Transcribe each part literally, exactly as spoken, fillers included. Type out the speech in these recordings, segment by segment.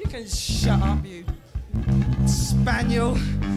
Can you shut up, you spaniel?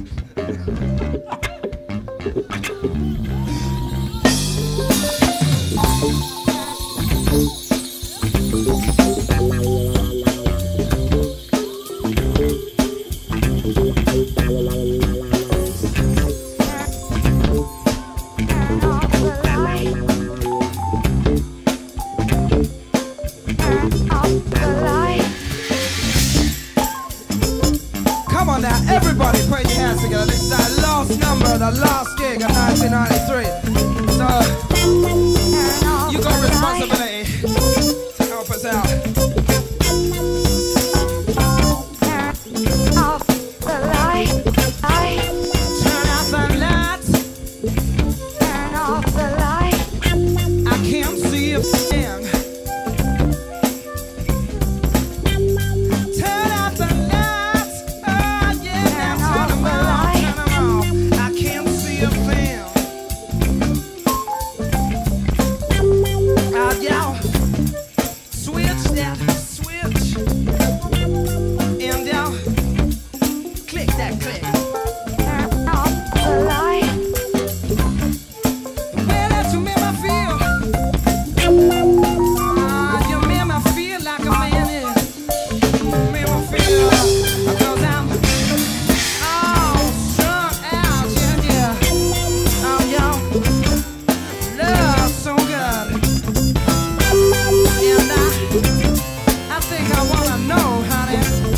Come on now, everybody put your hands together. This is our last number, the last gig of nineteen ninety-three. So, you got responsibility to help us out. Turn off the lights. Turn off the lights. Turn off the lights. I can't see a thing. Turn off the lights. Oh yeah, now turn them off, turn them off. I can't see a thing. Oh yeah. Switch that switch. And down. Click that click. Turn off the light. Well, that you make me feel. Ah, you make me feel like a man is. Make me feel. Because I'm all strung out, yeah, yeah. Oh, yo. Love so good. And I, I think I wanna know, honey.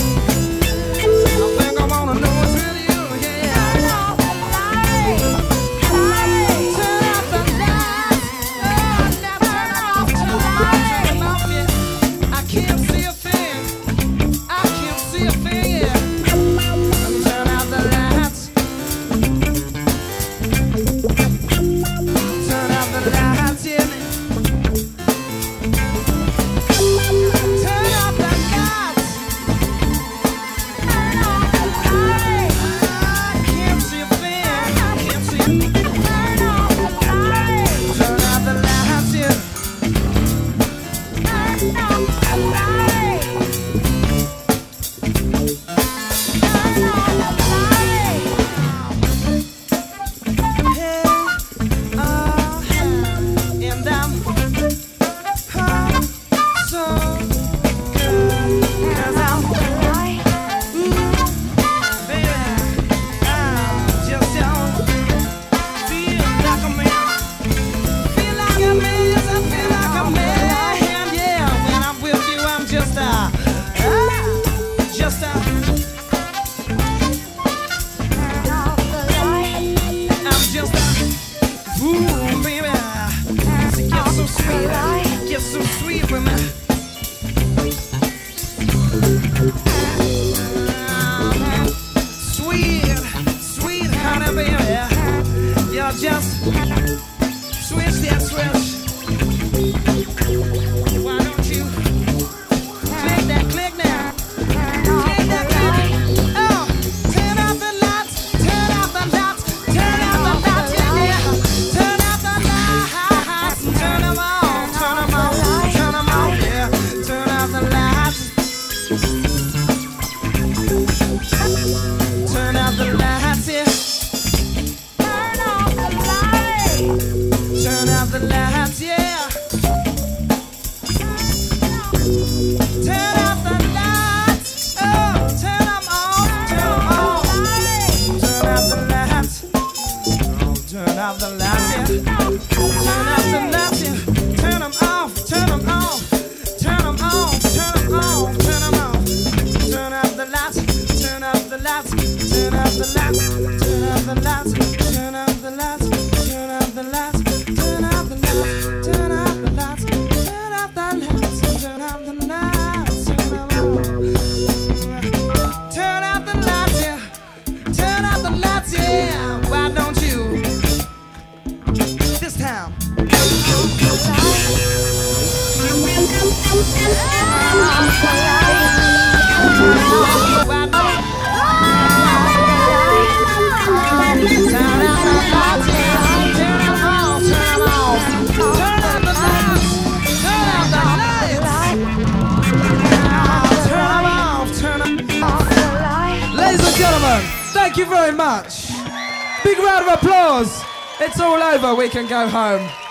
I think I wanna know what's with you, yeah. Turn off the lights. Turn off the lights. Oh, now turn them off, turn them off, turn them off, yeah. I can't see a thing. I can't see a thing, yeah. Turn out the lights. Turn out the lights, yeah. Turn off the lights. Turn off the lights. I can't see a thing. I can't see. Turn off the lights. Turn off the lights, yeah. Turn off the lights. Turn off the lights. Hey, oh, hey. And I'm oh, so good. 'Cause I'm baby, I just don't feel like a man. Feel like a man, yes, I feel like a man. Yeah, when I'm with you, I'm just a, ah, just a. I'm just a, ooh, baby. You're so sweet, you're so sweet with me. Sweet, sweet honey, baby. You're just switch that switch. Why don't you click that click now? Click that click. Oh, turn off the lights, turn off the lights, turn off the lights, yeah, yeah. Turn off the lights, turn them on, turn them on, turn them on, yeah. Turn off the lights. Turn out the lights, yeah. Turn off the lights. gentlemen, thank you very much. Big round of applause. It's all over. We can go home.